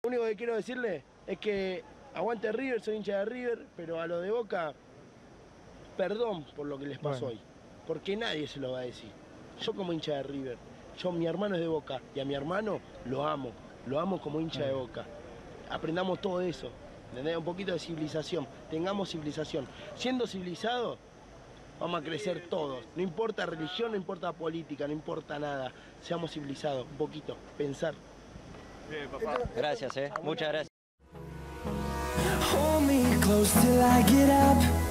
Lo único que quiero decirle es que aguante River, soy hincha de River, pero a lo de Boca, perdón por lo que les pasó hoy, porque nadie se lo va a decir. Yo como hincha de River, mi hermano es de Boca y a mi hermano lo amo como hincha de Boca. Aprendamos todo eso, ¿entendés? Un poquito de civilización, tengamos civilización. Siendo civilizados, vamos a crecer todos. No importa religión, no importa política, no importa nada. Seamos civilizados, un poquito, pensar. Bien, papá. Gracias, muchas gracias. Hold me close till I get up.